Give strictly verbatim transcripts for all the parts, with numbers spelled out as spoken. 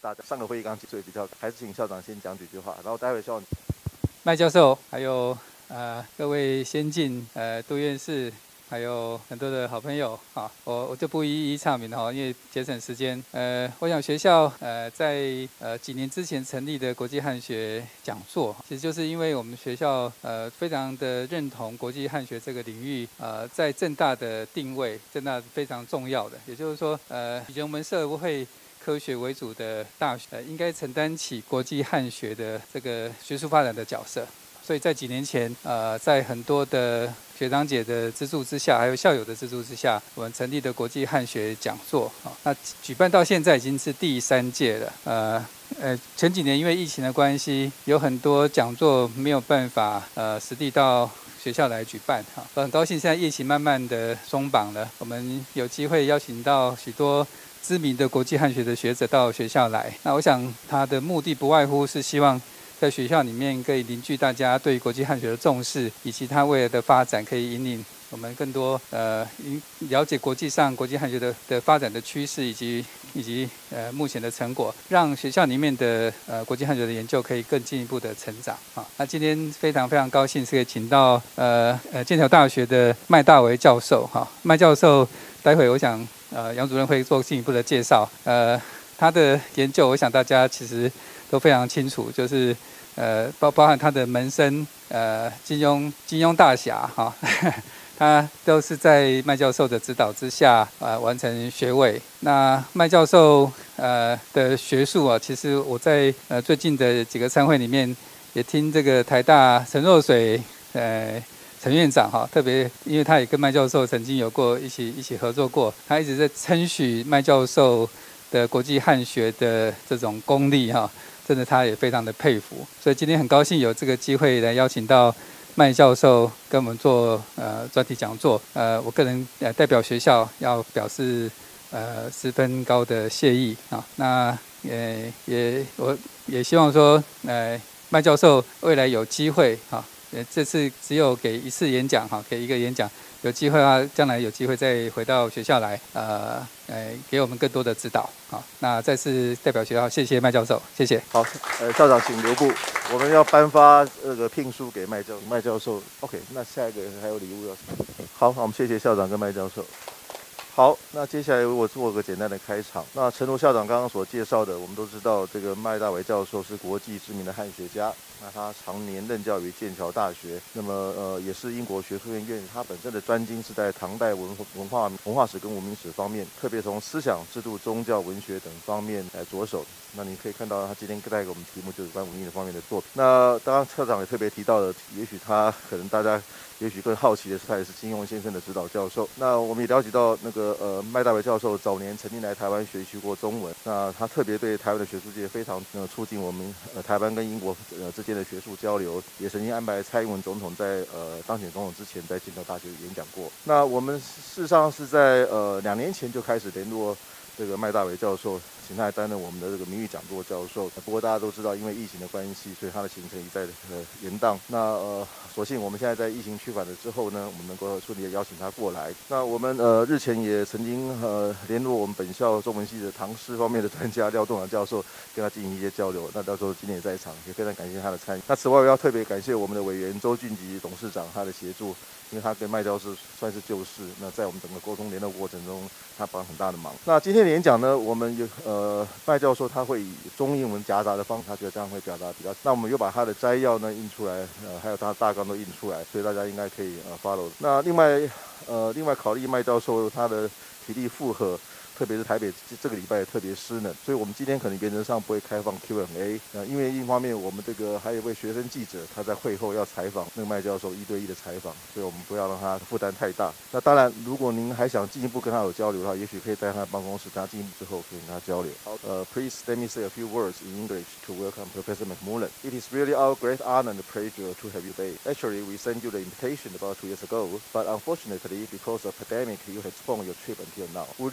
大家上个会议刚结束，比较还是请校长先讲几句话，然后待会校长。 麦教授，还有呃各位先进呃杜院士。 还有很多的好朋友啊，我我就不一一唱名了哈，因为节省时间。呃，我想学校呃在呃几年之前成立的国际汉学讲座，其实就是因为我们学校呃非常的认同国际汉学这个领域，呃在政大的定位，政大非常重要的，也就是说呃以前我们社会科学为主的大学，呃应该承担起国际汉学的这个学术发展的角色。 所以在几年前，呃，在很多的学长姐的资助之下，还有校友的资助之下，我们成立的国际汉学讲座啊，那举办到现在已经是第三届了。呃呃，前几年因为疫情的关系，有很多讲座没有办法呃实地到学校来举办哈。很高兴现在疫情慢慢的松绑了，我们有机会邀请到许多知名的国际汉学的学者到学校来。那我想他的目的不外乎是希望 在学校里面可以凝聚大家对国际汉学的重视，以及它未来的发展，可以引领我们更多呃了解国际上国际汉学的的发展的趋势，以及以及呃目前的成果，让学校里面的呃国际汉学的研究可以更进一步的成长啊。那今天非常非常高兴是可以请到呃呃剑桥大学的麦大为教授哈，麦教授待会我想呃杨主任会做进一步的介绍，呃他的研究我想大家其实 都非常清楚，就是呃包包含他的门生呃金庸金庸大侠哈，他都是在麦教授的指导之下呃完成学位。那麦教授呃的学术啊，其实我在呃最近的几个参会里面也听这个台大陈若水呃 陈院长哈，特别因为他也跟麦教授曾经有过一起一起合作过，他一直在称许麦教授 的国际汉学的这种功力哈，真的他也非常的佩服，所以今天很高兴有这个机会来邀请到麦教授跟我们做呃专题讲座，呃，我个人呃代表学校要表示呃十分高的谢意啊，那也也我也希望说呃麦教授未来有机会哈，呃这次只有给一次演讲哈，给一个演讲。 有机会的话，将来有机会再回到学校来，呃，呃，给我们更多的指导。好，那再次代表学校，谢谢麦教授，谢谢。 好，呃，校长请留步，我们要颁发那个聘书给麦教麦教授。OK， 那下一个还有礼物要。好，好，我们谢谢校长跟麦教授。 好，那接下来我做个简单的开场。那诚如校长刚刚所介绍的，我们都知道这个麦大为教授是国际知名的汉学家。那他常年任教于剑桥大学，那么呃也是英国学术院院士。他本身的专精是在唐代文文化文化史跟文明史方面，特别从思想、制度、宗教、文学等方面来着手。那你可以看到他今天带给我们题目就是关于文艺的方面的作品。那当然校长也特别提到了，也许他可能大家 也许更好奇的是，他也是金庸先生的指导教授。那我们也了解到，那个呃麦大为教授早年曾经来台湾学习过中文。那他特别对台湾的学术界非常呃促进我们呃台湾跟英国呃之间的学术交流，也曾经安排蔡英文总统在呃当选总统之前在剑桥大学演讲过。那我们事实上是在呃两年前就开始联络 这个麦大为教授，请他来担任我们的这个名誉讲座教授。不过大家都知道，因为疫情的关系，所以他的行程一再的呃延宕。那呃，所幸我们现在在疫情趋缓了之后呢，我们能够顺利的邀请他过来。那我们呃日前也曾经呃联络我们本校中文系的唐诗方面的专家廖栋梁教授，跟他进行一些交流。那到时候今天也在场，也非常感谢他的参与。那此外，我要特别感谢我们的委员周俊吉董事长他的协助。 因为他跟麦教授算是旧识，那在我们整个沟通联络过程中，他帮很大的忙。那今天的演讲呢，我们有呃麦教授他会以中英文夹杂的方式，他觉得这样会表达比较。那我们又把他的摘要呢印出来，呃，还有他的大纲都印出来，所以大家应该可以呃 follow。那另外呃另外考虑麦教授他的体力负荷。 特别是台北这个礼拜特别湿冷，所以我们今天可能原则上不会开放 Q and A。呃，因为一方面我们这个还有一位学生记者，他在会后要采访那个麦教授一对一的采访，所以我们不要让他负担太大。那当然，如果您还想进一步跟他有交流的话，也许可以在他的办公室，跟他进一步之后可以跟他交流。好，呃 ，Please let me say a few words in English to welcome Professor McMullen. It is really our great honor and pleasure to have you today. Actually, we sent you the invitation about two years ago, but unfortunately, because of pandemic, you have postponed your trip until now. We really appreciate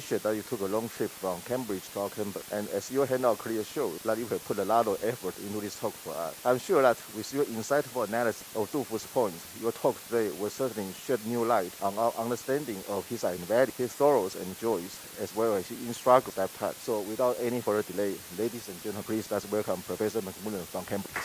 appreciate that you took a long trip from Cambridge to our campus. And as your handout clearly shows, that you have put a lot of effort into this talk for us. I'm sure that with your insightful analysis of Du Fu's points, your talk today will certainly shed new light on our understanding of his value, his sorrows and joys, as well as his struggles that path. So without any further delay, ladies and gentlemen, please let's welcome Professor McMullen from Cambridge.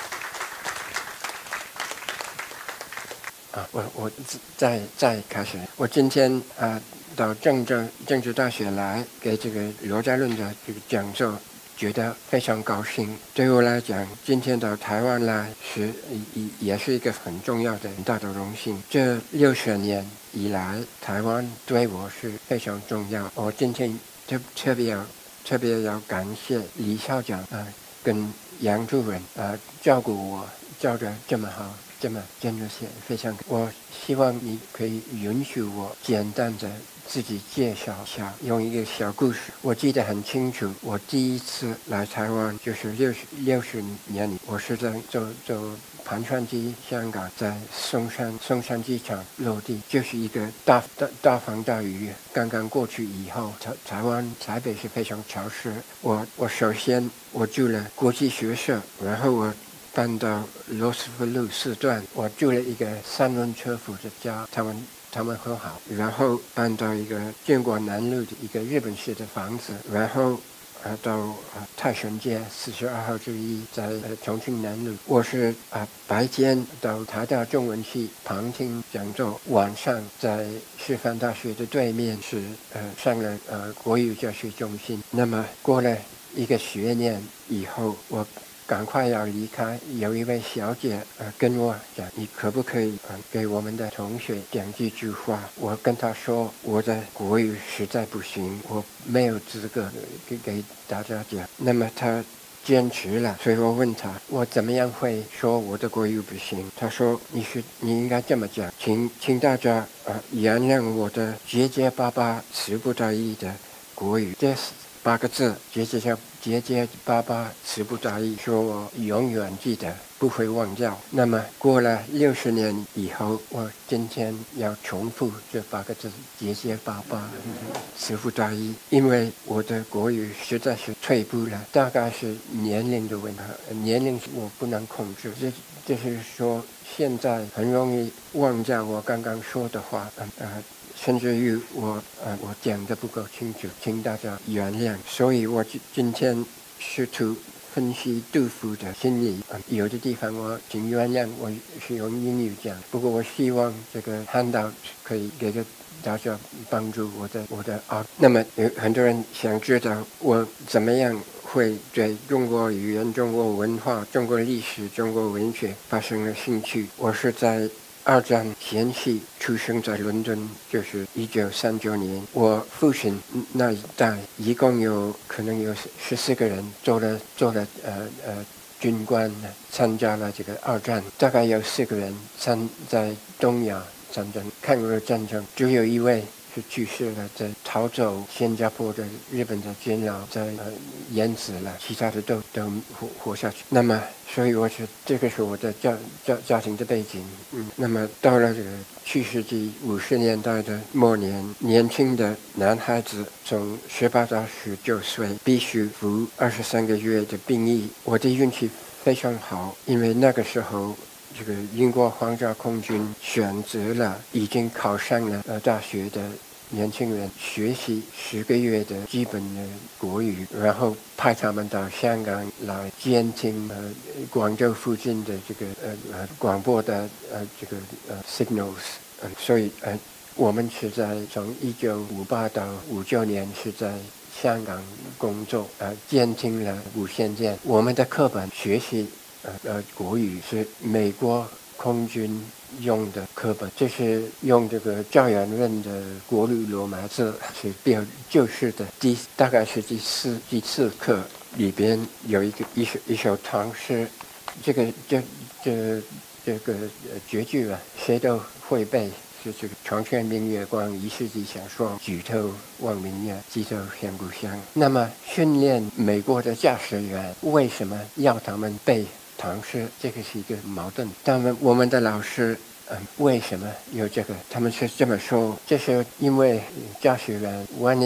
啊，我我再再开始。我今天啊到政治政治大学来给这个罗家论的这个讲座，觉得非常高兴。对我来讲，今天到台湾来是也也是一个很重要的、很大的荣幸。这六十年以来，台湾对我是非常重要。我今天特特别要特别要感谢李校长啊、呃，跟杨主任啊、呃、照顾我，照得这么好。这么真的是非常，我希望你可以允许我简单的自己介绍一下，用一个小故事。我记得很清楚，我第一次来台湾就是六十六十年里，我是在坐坐盘川机香港，在松山松山机场落地，就是一个大大大风大雨刚刚过去以后，台台湾台北是非常潮湿。我我首先我住了国际学社，然后我搬到罗斯福路四段，我住了一个三轮车夫的家，他们他们很好。然后搬到一个建国南路的一个日本式的房子，然后呃到呃泰顺街四十二号之一，在呃重庆南路。我是啊、呃、白天到台大中文系旁听讲座，晚上在师范大学的对面是呃上了呃国语教学中心。那么过了一个学年以后，我赶快要离开，有一位小姐呃跟我讲，你可不可以呃给我们的同学讲几句话？我跟她说，我的国语实在不行，我没有资格给给大家讲。那么她坚持了，所以我问她，我怎么样会说我的国语不行？她说，你是你应该这么讲，请请大家呃原谅我的结结巴巴词不达意的国语。这八个字，结结巴结结巴巴词不达意，说我永远记得，不会忘掉。那么过了六十年以后，我今天要重复这八个字，结结巴巴词不达意，因为我的国语实在是退步了，大概是年龄的问题，年龄我不能控制，这就是说现在很容易忘掉我刚刚说的话，呃呃甚至于我呃我讲的不够清楚，请大家原谅。所以我今天试图分析杜甫的心理，呃、有的地方我请原谅，我是用英语讲，不过我希望这个handout可以给个大家帮助我的我的啊。那么有很多人想知道我怎么样会对中国语言、中国文化、中国历史、中国文学发生了兴趣。我是在二战前夕出生在伦敦，就是一九三九年。我父亲那一代一共有可能有十四个人做了做了呃呃军官，参加了这个二战，大概有四个人参在东亚战争、抗日战争，只有一位是去世了，在逃走新加坡的日本的监牢，在呃淹死了，其他的都都活活下去。那么，所以我是这个是我的家家家庭的背景。嗯，那么到了这个去世纪五十年代的末年，年轻的男孩子从十八到十九岁必须服二十三个月的兵役。我的运气非常好，因为那个时候这个英国皇家空军选择了已经考上了呃大学的年轻人，学习十个月的基本的国语，然后派他们到香港来监听呃广州附近的这个呃呃广播的呃这个呃 signals， 呃所以呃我们是在从一九五八到五九年是在香港工作，呃监听了无线电。我们的课本学习呃呃国语是美国空军用的课本，这是用这个赵元任的国语罗马字，是比较旧式的，第大概是第四第四课里边有一个一首一首唐诗，这个这这这个绝句啊，谁都会背。是这个床前明月光，疑是地上霜。举头望明月，低头思故乡。那么训练美国的驾驶员，为什么要他们背唐诗？这个是一个矛盾。他们我们的老师，嗯，为什么有这个？他们是这么说：这是因为驾驶员万一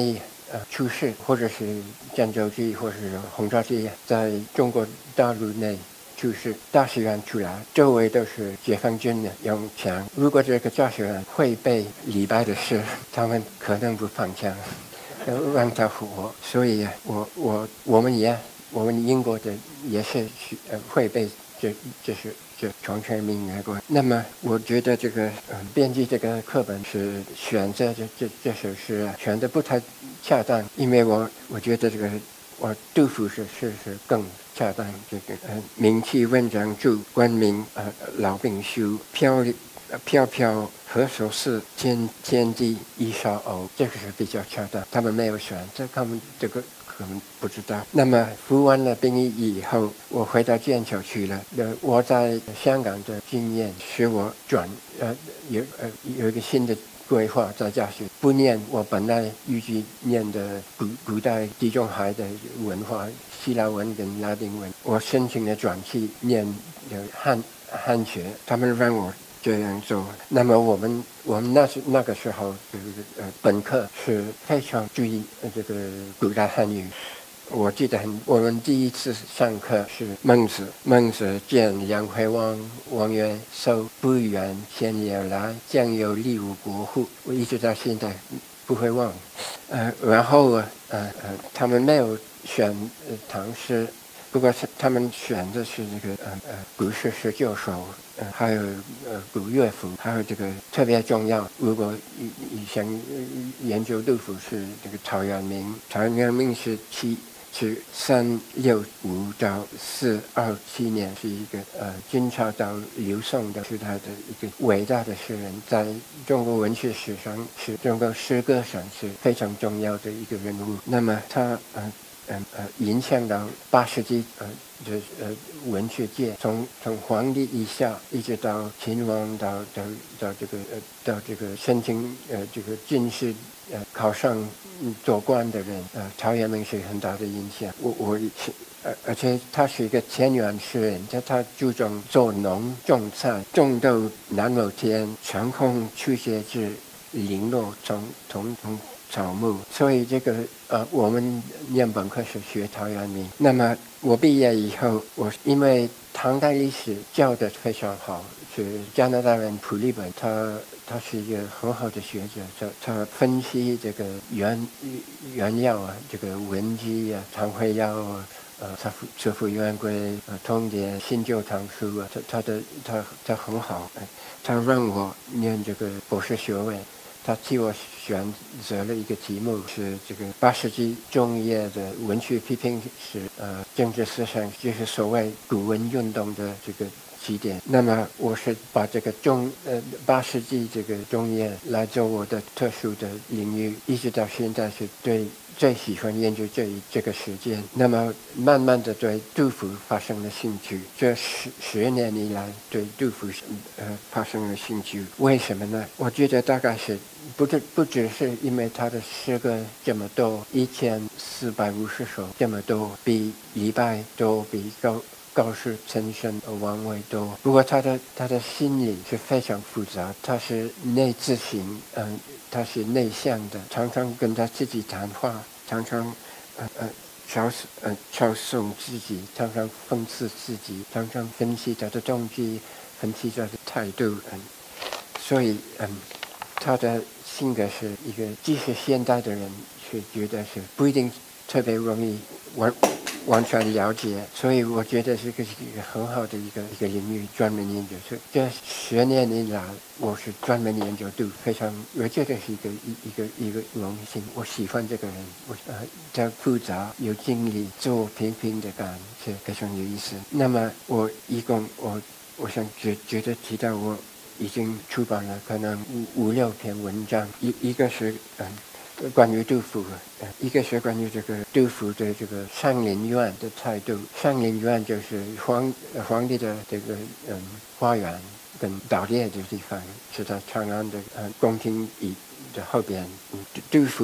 呃出事，或者是郑州机或是轰炸机在中国大陆内出事，驾驶员出来，周围都是解放军的用枪。如果这个驾驶员会被礼拜的事，他们可能不放枪，让他活。所以我我我们也我们英国的也是呃会被这这是。这全全民来过，那么我觉得这个呃编辑这个课本是选择这这这首诗选的不太恰当，因为我我觉得这个我杜甫是是是更恰当。这个呃名气文章著，官名呃老兵书，飘飘飘何所似，天天地一沙鸥，这个是比较恰当。他们没有选，这他们这个。可能不知道。那么服完了兵役以后，我回到剑桥去了。呃，我在香港的经验使我转呃有呃有一个新的规划在大学，不念我本来预计念的古古代地中海的文化，希腊文跟拉丁文，我申请了转去念汉汉学，他们让我这样做。那么我们我们那时那个时候这个呃本科是非常注意呃这个古代汉语。我记得很，我们第一次上课是孟子，孟子见杨惠王，王曰：“收不远千里而来，将有利吾国乎？”我一直到现在不会忘。呃，然后呃呃他们没有选呃唐诗。不过是他们选的是这个呃呃古诗十九首，呃还有呃古乐府，还有这个特别重要。如果你你想研究杜甫是这个陶渊明，陶渊明是七是三六五到四二七年，是一个呃金朝到刘宋的时代的一个伟大的诗人，在中国文学史上是中国诗歌上是非常重要的一个人物。那么他呃。呃呃，影响到八世纪呃这呃文学界，从从皇帝以下一直到秦王，到到到这个呃到这个申请呃这个进士呃考上做官的人，呃陶渊明是很大的影响。我我呃而且他是一个田园诗人，他他注重做农种菜，种豆南某田，长空初雪至，零落从从从。草木，所以这个呃，我们念本科是学陶渊明。那么我毕业以后，我因为唐代历史教得非常好，是加拿大人普利本，他他是一个很好的学者，他他分析这个原原药啊，这个文姬啊、常会药啊。呃，他折服圆规、呃，通典、新旧唐书啊，他他的他他很好，哎，他让我念这个博士学位。他替我选择了一个题目，是这个八世纪中叶的文学批评史，呃，政治思想，就是所谓古文运动的这个起点。那么我是把这个中呃八世纪这个中叶来做我的特殊的领域，一直到现在是对最喜欢研究这一这个时间。那么慢慢的对杜甫发生了兴趣，这十十年以来对杜甫呃发生了兴趣。为什么呢？我觉得大概是不只不只是因为他的诗歌这么多，一千四百五十首这么多，比李白多，比高高士、岑参、王维多。不过他的他的心理是非常复杂，他是内自省，嗯、呃，他是内向的，常常跟他自己谈话，常常呃呃嘲呃嘲讽自己，常常讽刺自己，常常分析他的动机，分析他的态度，嗯，所以嗯，他的性格是一个，即使现代的人是觉得是不一定特别容易完完全了解，所以我觉得这个是一个很好的一个一个领域，专门研究。所以这十年以来，我是专门研究杜甫，非常，我觉得是一个一一个一个荣幸。我喜欢这个人，我呃，他复杂有精力，做平平的干，是非常有意思。那么我一共我我想觉觉得提到我已经出版了可能五五六篇文章，一一个是嗯。关于杜甫，一个是关于这个杜甫的这个上林苑的态度。上林苑就是皇皇帝的这个嗯花园跟打猎的地方，是在长安的呃宫廷椅的后边。嗯，杜甫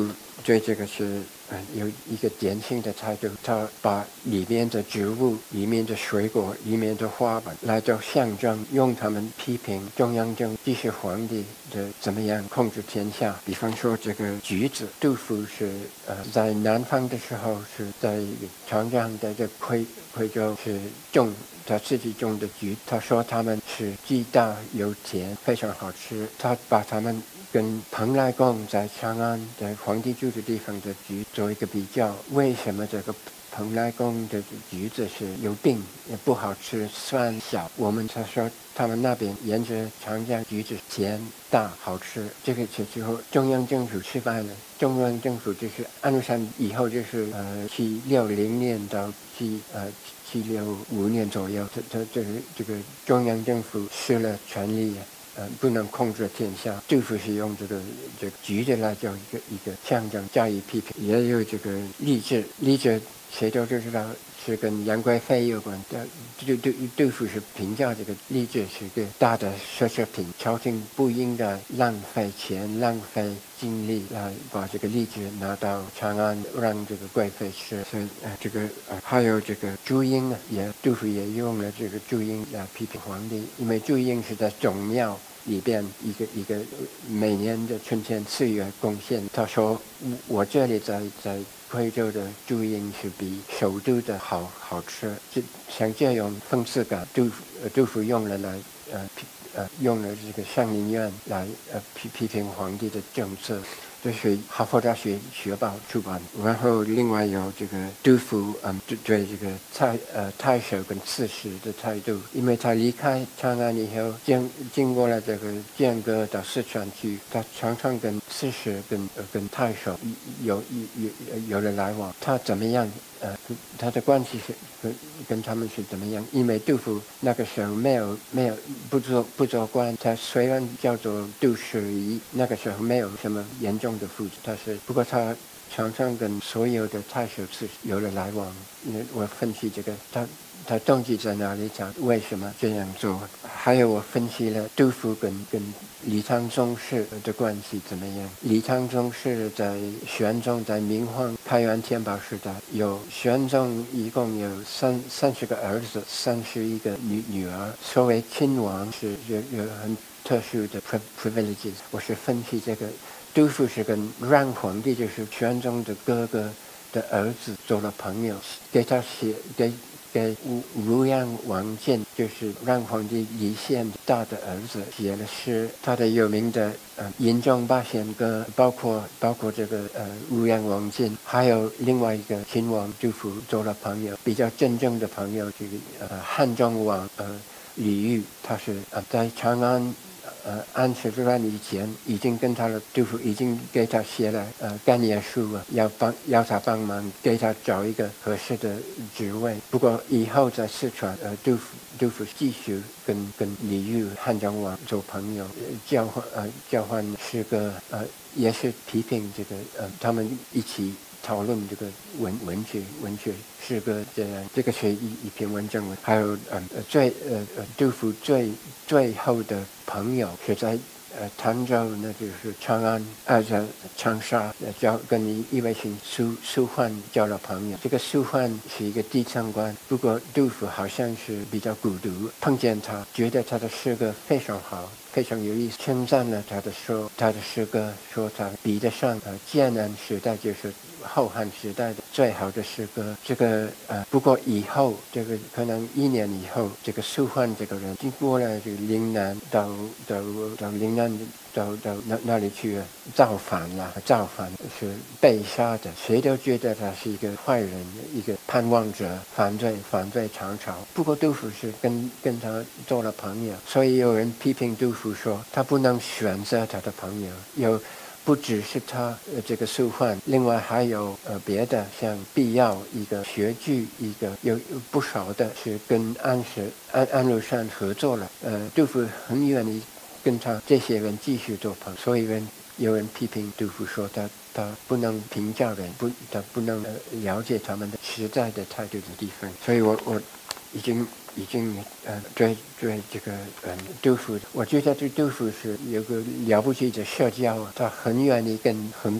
对这个是呃有一个典型的态度，他把里面的植物、里面的水果、里面的花瓣来做象征，用他们批评中央政继续皇帝的怎么样控制天下。比方说这个橘子，杜甫是呃在南方的时候是在长江的这惠惠州是种他自己种的橘，他说他们是既大又甜，非常好吃。他把他们跟蓬莱宫在长安的皇帝住的地方的橘做一个比较，为什么这个蓬莱宫的橘子是有病，也不好吃，酸小？我们他说他们那边沿着长江橘子甜大好吃，这个之后中央政府失败了。中央政府就是安禄山以后就是呃七六零年到七呃七六五年左右，这这这个这个中央政府失了权力。呃，不能控制天下。杜甫是用这个这个橘子来做一个一个象征加以批评，也有这个励志，励志谁都知道是跟杨贵妃有关的。杜杜杜甫是评价这个励志是个大的奢侈品，朝廷不应该浪费钱、浪费精力来把这个荔枝拿到长安，让这个贵妃吃。所以呃，这个呃还有这个朱缨呢，也杜甫也用了这个朱缨来批评皇帝，因为朱缨是在总庙里边一个一个每年的春天四月贡献。他说我这里在在贵州的朱缨是比首都的好好吃，就像这样讽刺感，杜甫杜甫用了来呃呃用了这个上林苑来呃批批评皇帝的政策。这是哈佛大学学报出版。然后另外有这个杜甫嗯对对这个太呃太守跟刺史的态度，因为他离开长安以后经经过了这个剑阁到四川去，他常常跟刺史跟呃跟太守有有有有了来往。他怎么样呃他的关系是跟跟他们是怎么样？因为杜甫那个时候没有没有不做不做官，他虽然叫做杜十仪，那个时候没有什么严重的负，他是不过他常常跟所有的太守刺史有了来往。我分析这个他他动机在哪里，他为什么这样做？还有我分析了杜甫跟跟李唐宗室的关系怎么样？李唐宗室在玄宗在明皇开元天宝时代，有玄宗一共有三三十个儿子，三十一个女女儿。所谓亲王是有有很特殊的 privileges。我是分析这个。杜甫是跟让皇帝，就是玄宗的哥哥的儿子做了朋友，给他写给给汝阳王建，就是让皇帝李宪大的儿子写了诗。他的有名的呃《吟中八仙歌》，包括包括这个呃汝阳王建，还有另外一个亲王杜甫做了朋友，比较真正的朋友，这个呃汉中王呃李煜，他是呃在长安。呃，安史之乱以前，已经跟他的杜甫已经给他写了呃干言书啊，要帮要他帮忙给他找一个合适的职位。不过以后在四川，呃，杜甫杜甫继续跟跟李煜、汉中王做朋友，呃、交换呃交换诗歌，呃，也是批评这个呃他们一起讨论这个文文学文学诗歌这样，这个是一一篇文章。还有呃最呃呃杜甫最最后的朋友是在呃潭州，那就是长安呃在长沙交跟一一位姓苏苏焕交了朋友。这个苏焕是一个地层官，不过杜甫好像是比较孤独，碰见他觉得他的诗歌非常好，非常有意思，称赞了他的说他的诗歌，说他比得上呃建安时代，就是后汉时代的最好的诗歌。这个呃，不过以后这个可能一年以后，这个苏焕这个人经过了这个岭南，到到到岭南到到那那里去造反了，造反是被杀的，谁都觉得他是一个坏人，一个叛乱者，反对反对唐朝。不过杜甫是跟跟他做了朋友，所以有人批评杜甫说他不能选择他的朋友，有。不只是他呃这个苏焕，另外还有呃别的，像必要一个学具，一个有不少的是跟安史安安禄山合作了。呃，杜甫很愿意跟他这些人继续做朋友，所以人有人批评杜甫说他他不能评价人，不他不能、呃、了解他们的实在的态度的地方。所以我我已经。已经呃对对这个嗯杜甫，我觉得这杜甫是有个了不起的社交，他很愿意跟很多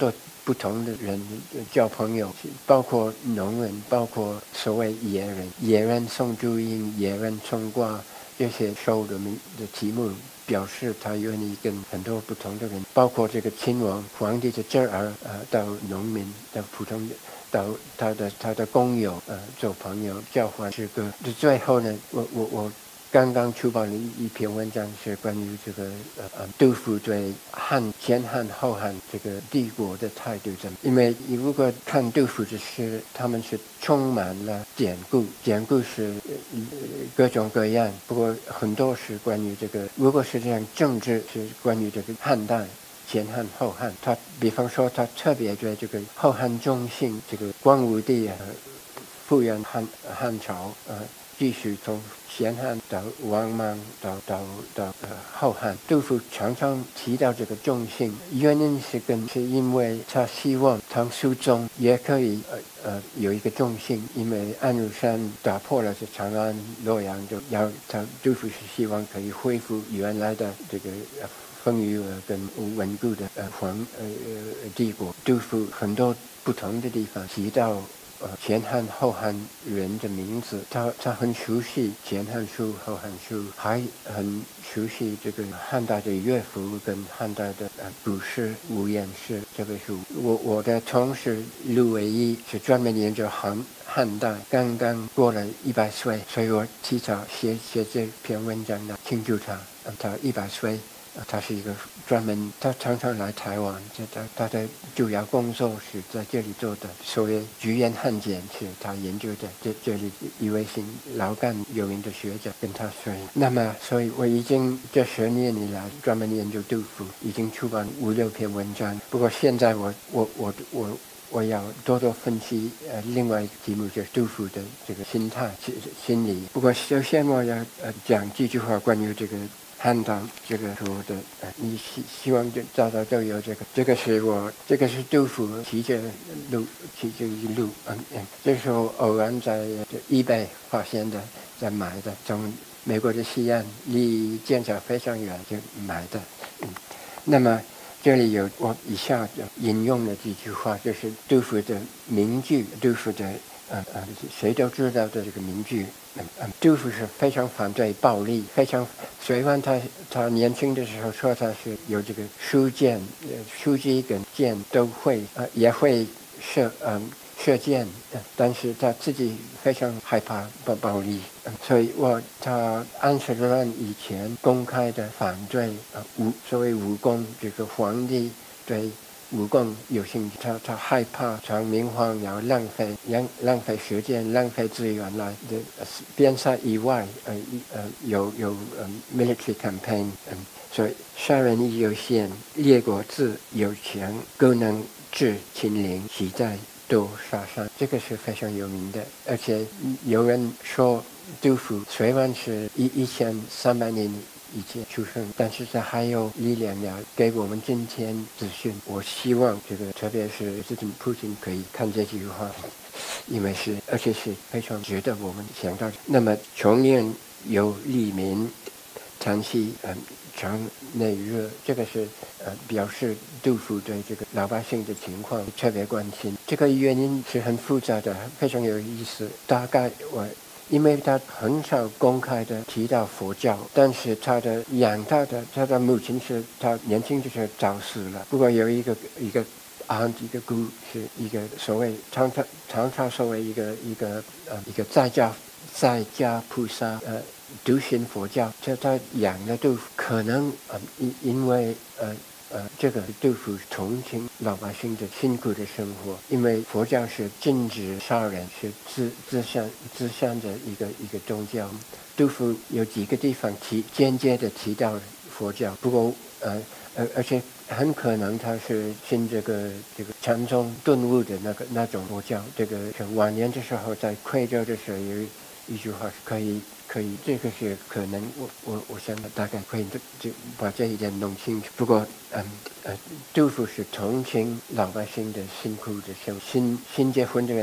不同的人交朋友，包括农人，包括所谓野人，野人送朱印，野人送卦，这些收的名的题目表示他愿意跟很多不同的人，包括这个亲王皇帝的侄儿，呃，到农民到普通的。到他的他的工友呃做朋友交换诗歌，最后呢，我我我刚刚出版了一一篇文章，是关于这个呃呃杜甫对汉前汉后汉这个帝国的态度怎么？因为你如果看杜甫的诗，他们是充满了典故，典故是、呃、各种各样，不过很多是关于这个，如果是这样，政治是关于这个汉代。前汉后汉，他比方说他特别对这个后汉中兴，这个光武帝啊，复原汉汉朝，呃，继续从前汉到王莽到到到呃后汉，杜甫常常提到这个中兴，原因是跟是因为他希望唐肃宗也可以呃呃有一个中兴，因为安禄山打破了这长安洛阳，就要他杜甫是希望可以恢复原来的这个。呃丰裕跟稳固的呃皇呃呃帝国，杜甫很多不同的地方提到呃前汉后汉人的名字，他他很熟悉前汉书后汉书，还很熟悉这个汉代的乐府跟汉代的呃古诗五言诗这本书。我我的同事陆伟一是专门研究汉汉代，刚刚过了一百岁，所以我提早写写这篇文章来庆祝他，他一百岁。他是一个专门，他常常来台湾，他他的主要工作是在这里做的，所谓菊岩汉简是他研究的。这这里一位姓老干有名的学者跟他说，那么所以我已经这十年以来专门研究杜甫，已经出版五六篇文章。不过现在我我我我我要多多分析呃另外一个题目，就是杜甫的这个心态心理。不过首先我要呃讲几句话关于这个。汉代这个说的，呃，你希希望就找到都有这个，这个是我，这个是杜甫骑着路，骑着一路，嗯嗯，这时候偶然在eBay发现的，在买的，从美国的西岸离剑桥非常远就买的，嗯，那么这里有我以下引用了几句话，就是杜甫的名句，杜甫的。呃呃，谁都知道的这个名句，嗯嗯，杜甫是非常反对暴力，非常。虽然他他年轻的时候说他是有这个书剑，呃，书籍跟剑都会，呃，也会射，嗯，射箭，呃，但是他自己非常害怕暴暴力，嗯，所以我他安史之乱以前公开的反对呃武所谓武功，这个皇帝对。武功有兴趣，他他害怕从明皇要浪费浪浪费时间、浪费资源来的边塞以外，呃呃有有呃 military campaign， 嗯，所以杀人亦有限，列国自有权，苟能治秦陵，岂在多杀伤？这个是非常有名的，而且有人说杜甫虽然是一一千三百年。以前出生，但是他还有力量要给我们今天资讯。我希望这个，特别是自己父亲可以看这句话，因为是而且是非常值得我们想到。那么穷年有利民，长息嗯常内热，这个是呃表示杜甫对这个老百姓的情况特别关心。这个原因是很复杂的，非常有意思。大概我。因为他很少公开的提到佛教，但是他的养他的他的母亲是他年轻就是早死了。不过有一个一个啊一个故是一个所谓常常常常所谓一个一个呃一个在家在家菩萨呃笃信佛教，这他养的杜甫可能呃因因为呃。呃，这个杜甫同情老百姓的辛苦的生活，因为佛教是禁止杀人，是自自善自善的一个一个宗教。杜甫有几个地方提间接的提到佛教，不过呃呃，而且很可能他是信这个这个禅宗顿悟的那个那种佛教。这个晚年的时候在夔州的时候有一句话是可以。可以，这个是可能，我我我想大概可以就把这一点弄清楚。不过，嗯呃，杜甫是同情老百姓的辛苦的生活，新新结婚的人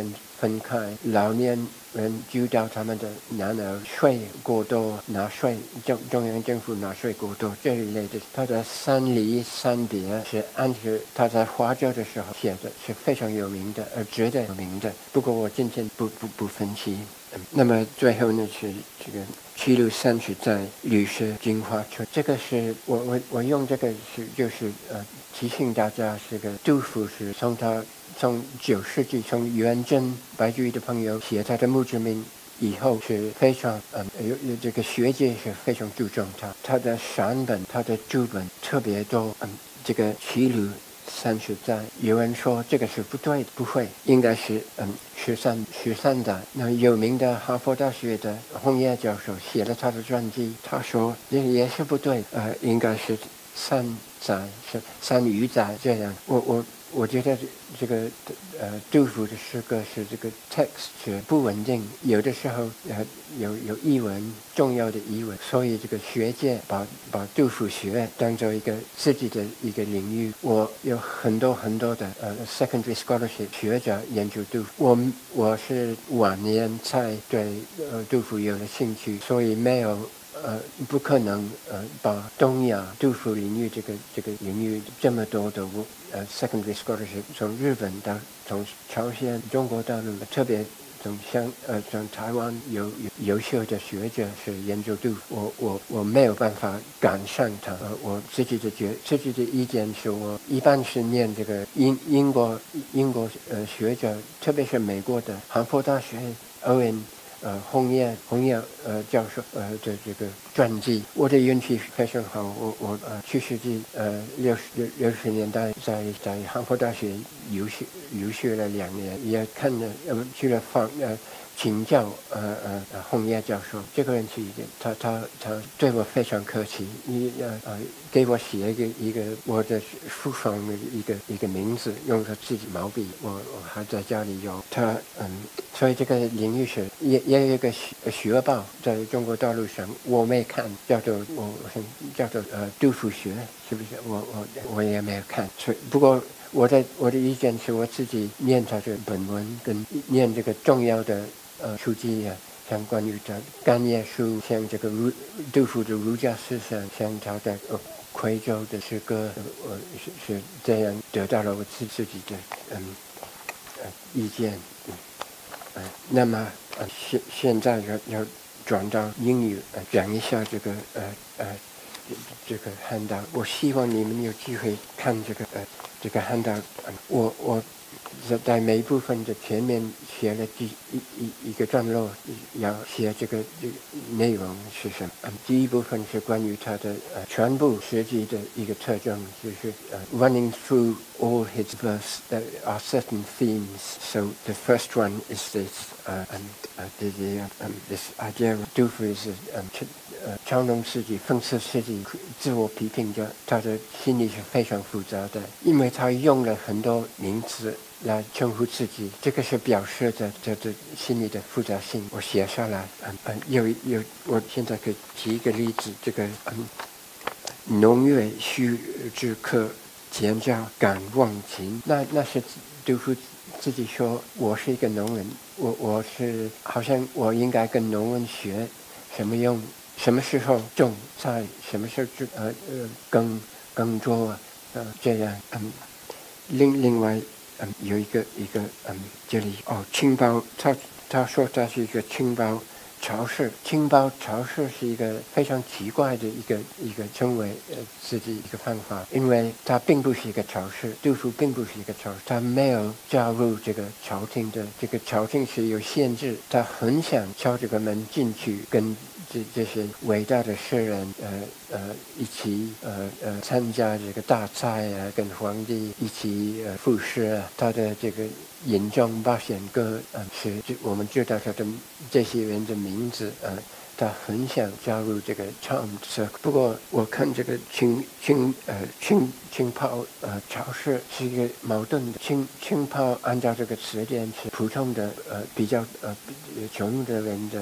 分开，老年人知道他们的男儿税过多，纳税中中央政府纳税过多这一类的，他的三离三别是按照他在华州的时候写的，是非常有名的，而值得有名的。不过我今天不不不分析。嗯、那么最后呢是这个七六三是在绿色进化村，这个是我我我用这个是就是呃提醒大家，这个杜甫是从他从九世纪从元贞白居易的朋友写他的墓志铭以后是非常嗯有有这个学界是非常注重他，他的散本他的注本特别多，嗯这个齐鲁三十载，有人说这个是不对的，不会，应该是嗯十三十三载。那有名的哈佛大学的洪业教授写了他的传记，他说这也是不对，呃，应该是三载是三余载这样。我我我觉得这个呃杜甫的诗歌是这个 text 是不稳定，有的时候呃有有译文重要的译文，所以这个学界把把杜甫学当做一个自己的一个领域。我有很多很多的呃 secondary scholarship 学者研究杜甫，我我是晚年才对呃杜甫有了兴趣，所以没有。呃，不可能呃把东亚杜甫领域这个这个领域这么多的呃 secondary scholarship 从日本到从朝鲜、中国大陆，特别从香呃从台湾有有优秀的学者是研究杜甫，我我我没有办法赶上他。呃，我自己的觉自己的意见是我一般是念这个英英国英国呃学者，特别是美国的哈佛大学 Owen。呃，洪业洪业呃教授呃的这个传记，我的运气非常好。我我呃七世纪呃六十六六十年代在在哈佛大学留学留学了两年，也看了呃去了访呃请教呃呃洪业教授。这个人是一个他他他对我非常客气，你呃呃给我写一个一个我的书房的一个一个名字，用他自己毛笔，我我还在家里有他嗯。所以这个领域是也也有一个学报在中国大陆上，我没看，叫做我叫做呃杜甫学，是不是？我我我也没有看。所以不过我的我的意见是我自己念他的本文，跟念这个重要的呃书籍啊，像关于他干叶书，像这个儒杜甫的儒家思想，像他的呃夔州的诗歌，呃是是这样得到了我自自己的嗯呃意见。呃，那么呃现现在要要转到英语，呃，讲一下这个呃呃这个汉导。我希望你们有机会看这个呃这个汉导。呃、我我在每一部分的前面写了第一一一个段落，要写这个这个内容是什么。嗯，第一部分是关于他的呃全部诗集的一个特征，就是呃 running through all his verse there are certain themes. So the first one is this uh, um, uh, the, the, um, this idea of 杜甫是嗯呃嘲弄自己、讽刺自己、自我批评着，他的心理是非常复杂的，因为他用了很多名词来称呼自己，这个是表示着这的心理的复杂性。我写下来，嗯嗯，有有，我现在可以提一个例子，这个嗯，农月须知客，蒹葭敢忘情。那那是杜甫自己说，我是一个农人，我我是好像我应该跟农人学什么用。什么时候种菜，什么时候就呃呃耕耕作啊，呃这样嗯，另另外嗯有一个一个嗯这里哦青包，他他说他是一个青包潮士，青包潮士是一个非常奇怪的一个一个称谓呃自己一个方法，因为他并不是一个潮士，杜甫并不是一个潮士，他没有加入这个朝廷的，这个朝廷是有限制，他很想敲这个门进去跟。这这些伟大的诗人，呃呃，一起呃呃参加这个大赛啊，跟皇帝一起呃赋诗啊。他的这个《饮中八仙歌》呃是我们知道他的这些人的名字呃。他很想加入这个 charm circle， 不过我看这个青青呃青青泡呃潮士是一个矛盾的。青青泡按照这个词典是普通的呃比较呃穷的人的。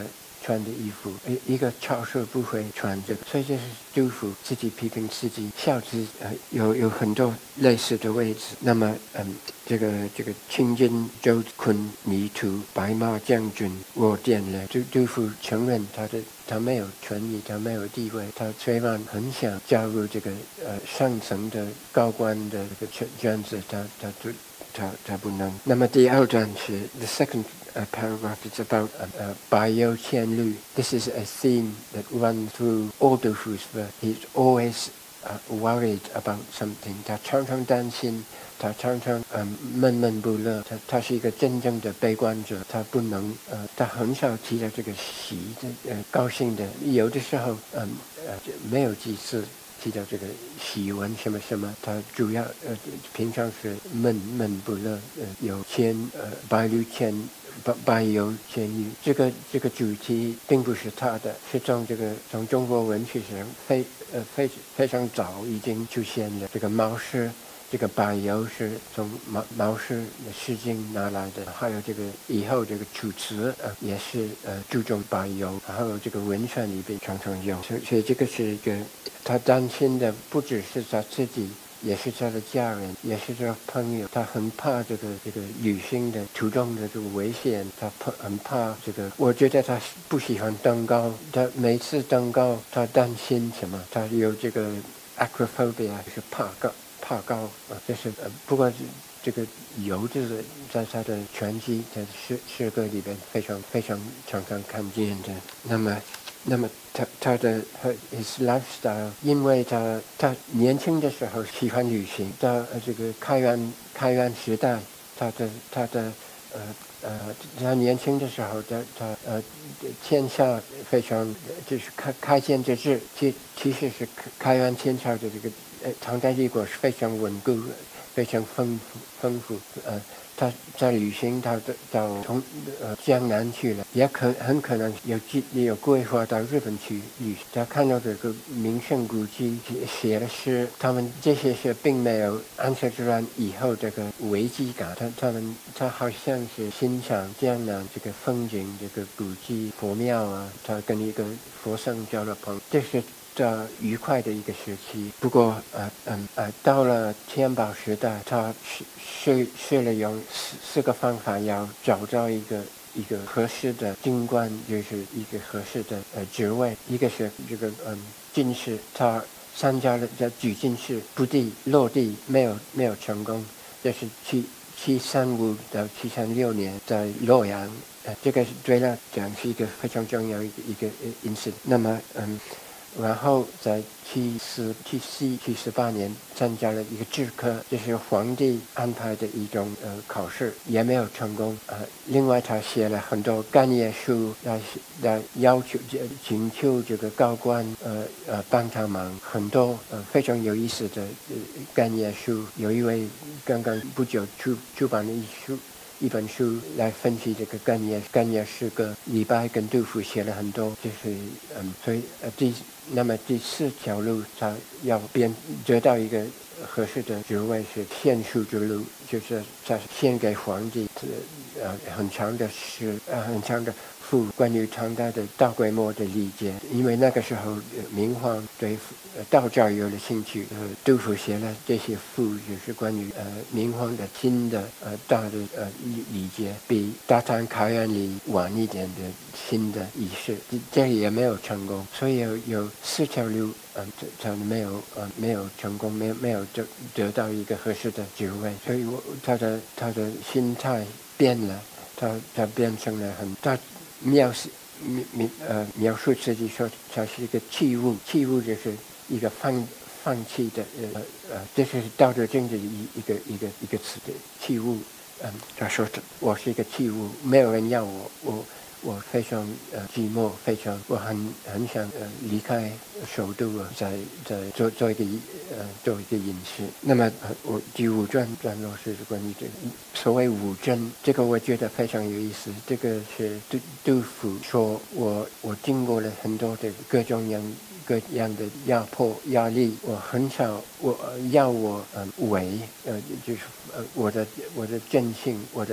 穿的衣服，一个超市不会穿这个，所以这是杜甫自己批评自己，孝子呃有有很多类似的位置。那么嗯，这个这个青筋周昆泥土，白马将军我见了。杜杜甫承认他的他没有权益，他没有地位，他虽然很想加入这个呃上层的高官的这个圈子，他他就他他不能。那么第二段是 the second uh, paragraph is about uh, uh, 百忧千虑. This is a theme that runs through all Dufu's verse. He's always uh, worried about something. 他常常担心。他常常嗯闷闷不乐，他他是一个真正的悲观者，他不能呃，他很少提到这个喜的呃高兴的，有的时候嗯呃没有几次提到这个喜闻什么什么，他主要呃平常是闷闷不乐，呃有千呃百虑千百百忧千虑，这个这个主题并不是他的，是从这个从中国文学上非呃非非常早已经出现了这个毛诗。这个百忧是从毛毛氏的诗经拿来的，还有这个以后这个楚辞呃也是呃注重百忧，还有这个文选里边常常有，所以所以这个是一个他担心的不只是他自己，也是他的家人，也是他的朋友，他很怕这个这个旅行的途中的这个危险，他怕很怕这个。我觉得他不喜欢登高，他每次登高他担心什么？他有这个 acrophobia， 就是怕高。怕高啊，这是呃，不过这个油这个在他的全集在诗诗歌里边非常非常常常看见的。那么，那么他他的 his lifestyle， 因为他他年轻的时候喜欢旅行，到这个开元开元时代，他的他的呃呃，他年轻的时候，他他呃天下非常就是开开建之治，其其实是开元天朝的这个。呃，唐代帝国是非常稳固、非常丰富、丰富。呃，他在旅行到到从呃江南去了，也可很可能有有规划到日本去旅行。他看到这个名胜古迹，写了诗，他们这些诗并没有安史之乱以后这个危机感。他他们他好像是欣赏江南这个风景、这个古迹、佛庙啊，他跟一个佛僧交了朋友，这是。这愉快的一个时期，不过呃嗯呃，到了天宝时代，他试试试了用四四个方法，要找到一个一个合适的军官，就是一个合适的呃职位。一个是这个嗯进士，他参加了叫举进士，不地落地没有没有成功，这是七七三五到七三六年在洛阳，呃这个对他讲是一个非常重要一个一个因素。那么嗯。然后在七四七四七十八年参加了一个制科，这是皇帝安排的一种呃考试，也没有成功。呃，另外他写了很多干谒书来来要求请求这个高官呃呃帮他忙，很多呃非常有意思的呃干谒书。有一位刚刚不久出出版的一书。一本书来分析这个干谒干谒诗歌，李白跟杜甫写了很多，就是嗯，所以呃第那么第四条路，他要编得到一个合适的职位是献书之路，就是他献给皇帝呃很长的诗呃很长的赋关于唐代的大规模的礼节，因为那个时候、呃、明皇对、呃、道教有了兴趣，呃杜甫写了这些赋，就是关于呃明皇的新的呃大的呃礼礼节，比大唐开元里晚一点的新的仪式，这也没有成功，所以有有四条路。嗯，他没有呃没有成功，没有没有得得到一个合适的职位，所以我他的他的心态变了，他他变成了很他描述描呃描述自己说他是一个弃物，弃物就是一个放放弃的呃呃，这是道德经的一一个一个一个词的弃物。嗯，他说我是一个弃物，没有人要我，我。我非常呃寂寞，非常我很很想呃离开首都啊，在在做做一个呃做一个隐士。那么呃我第五段段落是关于这个所谓五真，这个我觉得非常有意思。这个是杜杜甫说，我我经过了很多的各种样各样的压迫压力，我很少我要我呃为呃就是呃我的我的正性我的。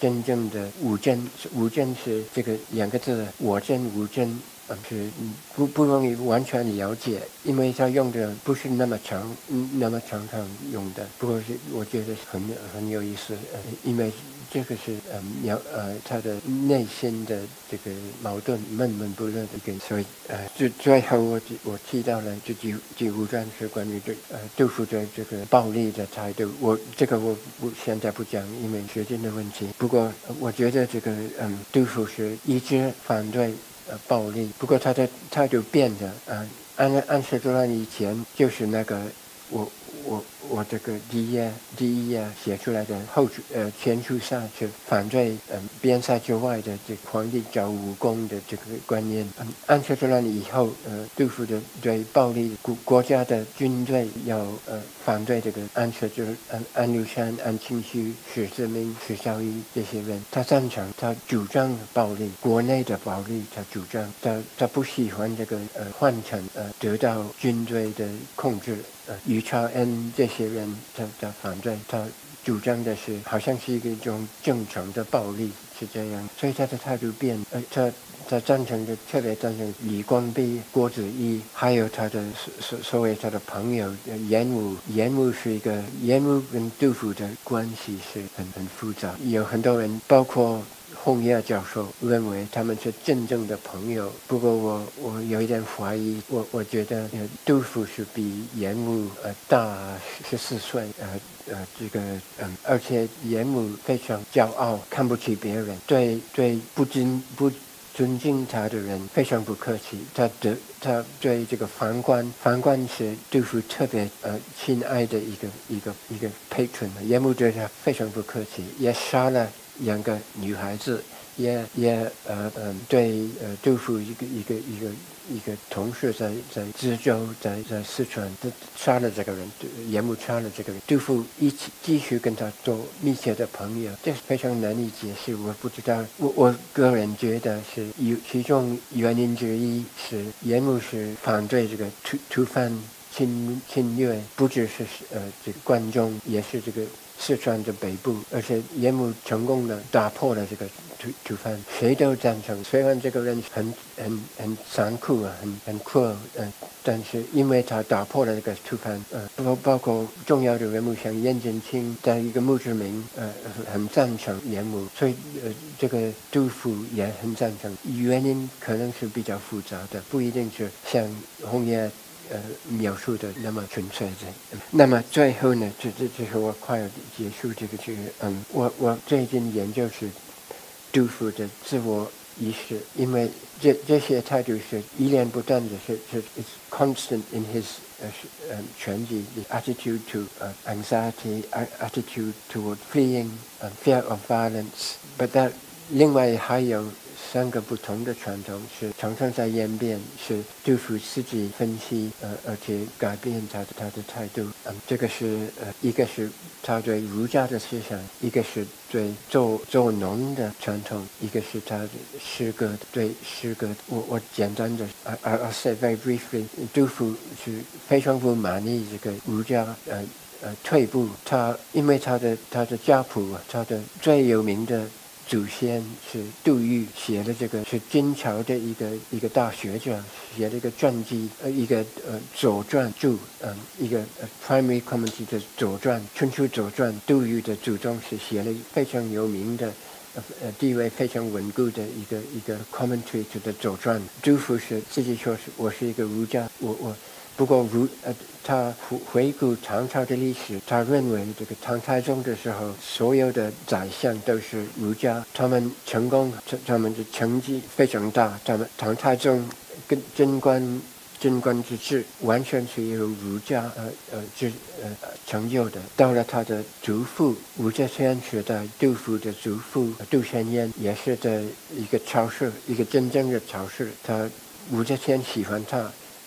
真正的无真，无真是这个两个字，我真无真。是不不容易完全了解，因为他用的不是那么常，那么常常用的。不过是我觉得很很有意思，呃，因为这个是呃描呃他的内心的这个矛盾闷闷不乐的一个，所以呃最最后我我提到了这几几五章是关于这呃杜甫的这个暴力的态度，我这个我不现在不讲，因为时间的问题。不过我觉得这个嗯杜甫是一直反对。呃，暴力，不过他的态度变了。呃，安安史之乱以前就是那个我我我这个第一页第一页写出来的后呃前书上是反对嗯、呃、边塞之外的这皇帝找武功的这个观念。嗯，安史之乱以后，呃，杜甫的对暴力国国家的军队要呃反对这个安史之安安禄山、安庆绪、史思明、史孝仪这些人，他赞成他主张暴力，国内的暴力他主张，他他不喜欢这个呃换成呃得到军队的控制。呃，余超恩这些人他他反对，他主张的是好像是一种正常的暴力是这样，所以他的态度变，呃，他他赞成的特别赞成李光弼、郭子仪，还有他的所所谓他的朋友严武。严武是一个严武跟杜甫的关系是很很复杂，有很多人包括。洪耀教授认为他们是真正的朋友，不过我我有一点怀疑，我我觉得呃杜甫是比严武呃大十四岁，呃呃这个嗯，而且严武非常骄傲，看不起别人，对对不尊不尊敬他的人非常不客气。他的他对这个宦官，宦官是杜甫特别呃亲爱的一个一个一个 patron， 严武对他非常不客气，也杀了。两个女孩子也也呃嗯对呃杜甫一个一个一个一个同事在在知州在在四川杀了这个人，严武杀了这个人，杜甫一起继续跟他做密切的朋友，这是非常难以解释。我不知道，我我个人觉得是有其中原因之一是严武是反对这个吐吐蕃侵侵略，不只是呃这个关中，也是这个。四川的北部，而且严武成功的打破了这个吐吐蕃，谁都赞成。虽然这个人很很很残酷啊，很很酷，呃，但是因为他打破了这个吐蕃，呃，包包括重要的人物像颜真卿的一个墓志铭，呃，很赞成严武，所以呃，这个杜甫也很赞成。原因可能是比较复杂的，不一定是像洪耀。呃，描述的那么纯粹的。那么最后呢，这这这是我快要结束这个这个，嗯，我我最近研究是杜甫的自我意识，因为这这些态度是一连不断的，是是 it's constant in his 呃呃全集 the attitude to uh, anxiety, attitude toward fleeing, uh, fear of violence, but that 另外还有。三个不同的传统是常常在演变，是杜甫自己分析，呃，而且改变他的他的态度。嗯，这个是呃，一个是他对儒家的思想，一个是对做做农的传统，一个是他的诗歌对诗歌。我我简单的，I I'll say very briefly， 杜甫是非常不满意这个儒家，呃呃退步。他因为他的他的家谱，他的最有名的。祖先是杜预，写的这个是金朝的一个一个大学者写的一个传记，呃，一个呃左传注，嗯，一个呃 primary commentary 的左传，春秋左传，杜预的祖宗是写了非常有名的，呃呃地位非常稳固的一个一个 commentary 的左传。杜甫是自己说是我是一个儒家，我我。不过儒呃，他回顾唐朝的历史，他认为这个唐太宗的时候，所有的宰相都是儒家，他们成功，他们的成绩非常大。他们唐太宗跟贞观贞观之治完全是由儒家呃呃之呃成就的。到了他的祖父武则天时代，杜甫的祖父杜审言也是在一个超市，一个真正的超市，他武则天喜欢他。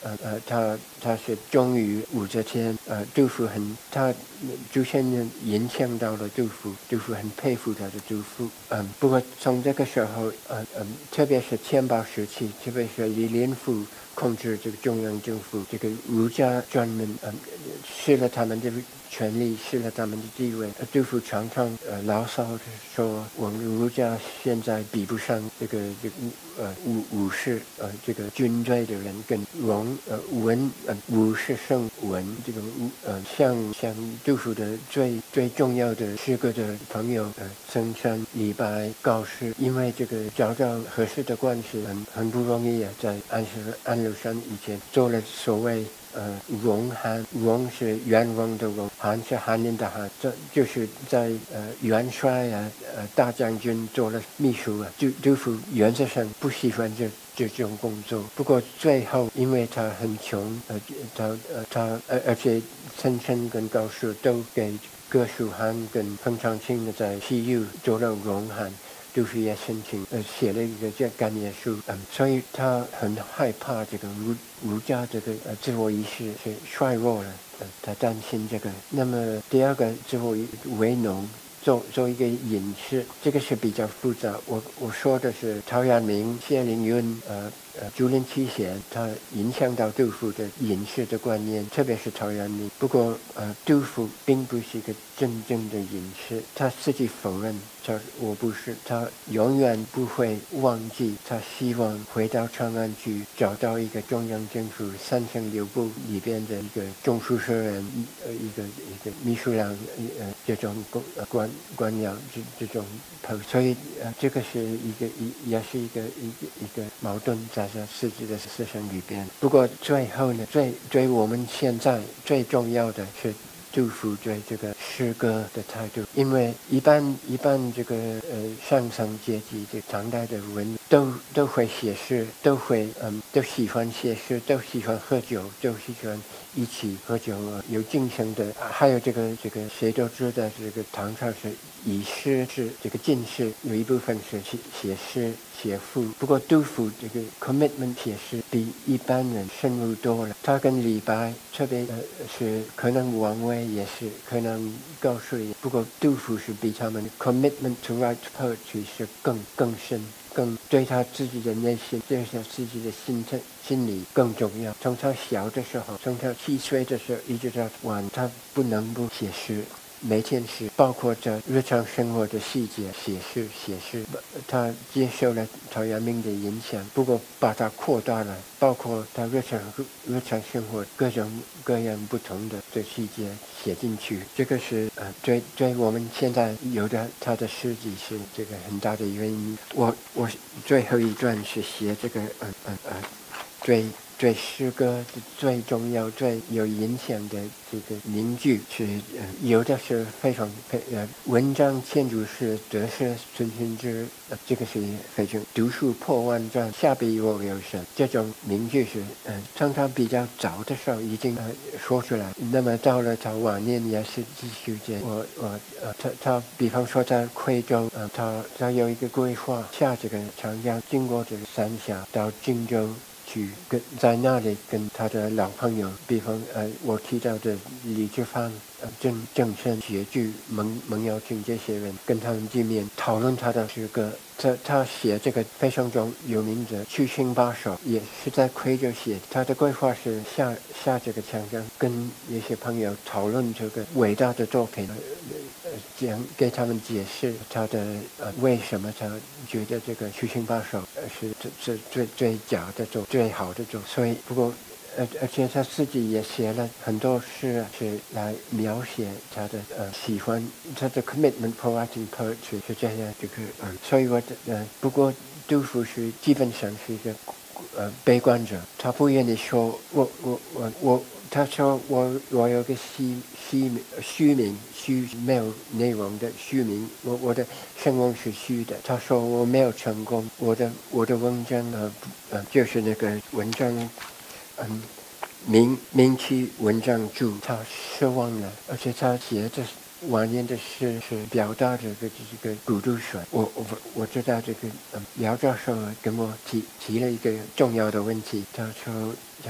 呃呃，他他是忠于武则天，呃，杜甫很他朱先生影响到了杜甫，杜甫很佩服他的杜甫。嗯，不过从这个时候，呃嗯，特别是天宝时期，特别是李林甫控制这个中央政府，这个儒家专门嗯失了他们的权力，失了他们的地位。杜甫常常呃牢骚的说，我们儒家现在比不上这个这个呃武武士呃这个军队的人，跟文呃文呃武士胜文这个呃像像杜甫的最最重要的诗歌的朋友呃曾参、李白、高适，因为这个找到合适的关系很很不容易啊，在安史安禄山以前做了所谓。呃，荣韩荣是元荣的荣，韩是韩林的韩，这就是在呃元帅啊呃大将军做了秘书啊。杜杜甫原则上不喜欢这这种工作，不过最后因为他很穷，呃他呃他呃而且岑参跟高适都给哥舒翰跟彭长青的在西域做了荣汉。杜甫也申请呃写了一个这干言书，嗯，所以他很害怕这个儒儒家这个呃自我意识是衰弱了，呃，他担心这个。那么第二个自我为农。做做一个隐士，这个是比较复杂。我我说的是陶渊明、谢灵运、呃呃竹林七贤，他影响到杜甫的隐士的观念，特别是陶渊明。不过呃，杜甫并不是一个真正的隐士，他自己否认，他我不是，他永远不会忘记，他希望回到长安去，找到一个中央政府三省六部里边的一个中书舍人，呃一个一个秘书长，呃这种呃官。官僚这这种，所以呃，这个是一个一也是一个一个一个矛盾在这自己的思想里边。不过最后呢，最对我们现在最重要的是杜甫对这个诗歌的态度，因为一般一般这个呃上层阶级，这唐代的文都都会写诗，都会嗯都喜欢写诗，都喜欢喝酒，都喜欢。一起喝酒有精神的，还有这个这个谁都知道，这个唐朝是以诗是这个进士，有一部分是写写诗写赋。不过杜甫这个 commitment 写诗比一般人深入多了。他跟李白特别呃是可能王维也是，可能高适也，不过杜甫是比他们 commitment to write poetry 是更更深。更对他自己的内心，对他自己的心态、心理更重要。从他小的时候，从他七岁的时候一直到晚，他不能不写诗。每天诗，包括在日常生活的细节，写诗写诗。他接受了陶渊明的影响，不过把它扩大了，包括他日常日常生活各种各样不同的的细节写进去。这个是呃，对对我们现在有的他的诗集是这个很大的原因。我我最后一段是写这个呃呃呃，对。对诗歌最重要、最有影响的这个名句是，呃，有的是非常非呃，文章建筑师得失存心之，呃，这个是非常读书破万章，下笔若有神。这种名句是，呃，常常比较早的时候已经呃说出来，那么到了他晚年也是继续这。我我呃，他他比方说在夔州，呃，他他有一个规划，下这个长江，经过这个三峡到荆州。去跟在那里跟他的老朋友，比方呃我提到的李志芳、呃郑郑生、写剧、蒙蒙尧卿这些人，跟他们见面讨论他的诗歌。他他写这个非常中有名的《去清八首》，也是在夔州写。他的规划是下下这个长江，跟一些朋友讨论这个伟大的作品。呃讲给他们解释他的呃为什么他觉得这个虚心八首呃是最最最佳的作最好的作，所以不过而而且他自己也写了很多诗是来描写他的呃喜欢他的 commitment for writing poetry 是这样这个嗯，所以我呃不过杜甫是基本上是一个呃悲观者，他不愿意说我我我我。他说我我有个虚虚虚名虚没有内容的虚名，我我的声望是虚的。他说我没有成功，我的我的文章呃呃就是那个文章嗯名名气文章著，他失望了，而且他写的晚年的诗是表达这个这个古都水。我我我知道这个嗯姚教授跟我提提了一个重要的问题，他说他。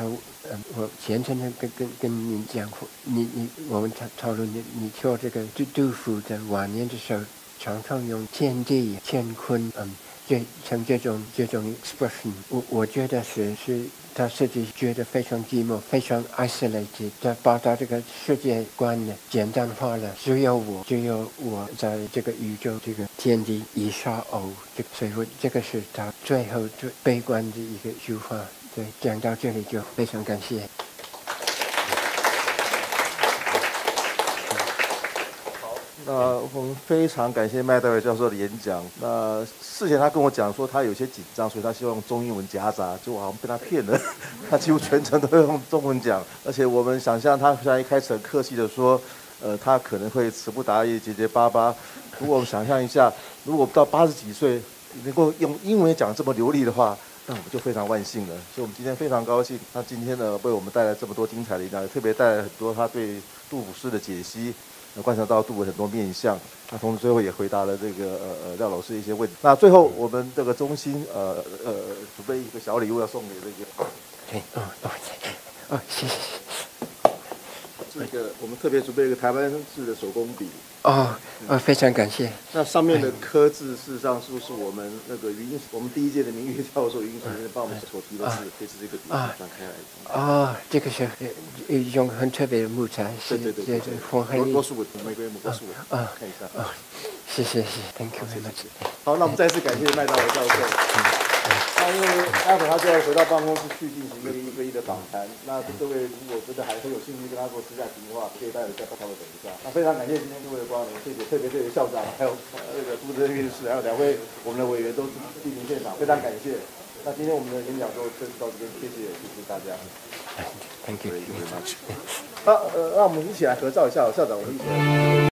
嗯，我前天跟跟跟您讲过，你你我们讨讨论你你说这个杜杜甫的晚年的时候，常常用天地乾坤，嗯，这像这种这种 expression， 我我觉得是是他自己觉得非常寂寞，非常 isolated， 他把他这个世界观呢简单化了，只有我，只有我在这个宇宙这个天地一沙鸥，这所以说这个是他最后最悲观的一个句话。对，讲到这里就非常感谢。 那我们非常感谢麦戴维教授的演讲。那事前他跟我讲说他有些紧张，所以他希望中英文夹杂，结果好像被他骗了。他几乎全程都用中文讲，而且我们想象他虽然一开始很客气的说，呃，他可能会词不达意、结结巴巴。如果我们想象一下，如果到八十几岁能够用英文讲这么流利的话，那我们就非常万幸了。所以我们今天非常高兴，他今天呢为我们带来这么多精彩的演讲，也特别带来很多他对杜甫诗的解析。观察到杜甫很多面向，那同时最后也回答了这个呃呃廖老师一些问题。那最后我们这个中心呃呃准备一个小礼物要送给这个， 对，哦哦哦，谢谢。 这个我们特别准备一个台湾制的手工笔。 哦哦，非常感谢。 那上面的刻字事实上是是我们那个云我们第一届的名誉教授云先生帮我们所提的字，可以是这个笔展开来。 哦，这个是一种很特别的木材， 对对对对对， 红黑多数玫瑰木，多数啊，看一下啊，谢谢谢谢 ，Thank you very much。 好，那我们再次感谢麦道维教授。那因为待会他就要回到办公室去进行一个一对一的访谈。那各位如果真的还很有兴趣跟他做私下谈的话，可以待会再稍微等一下。那非常感谢今天各位的光临，谢谢，特别对校长还有那个朱德院士还有两位我们的委员都莅临现场，非常感谢。那今天我们的演讲就正式到这边，谢谢谢谢大家。 Thank you very much。 好，呃，让我们一起来合照一下，校长，我们一起来。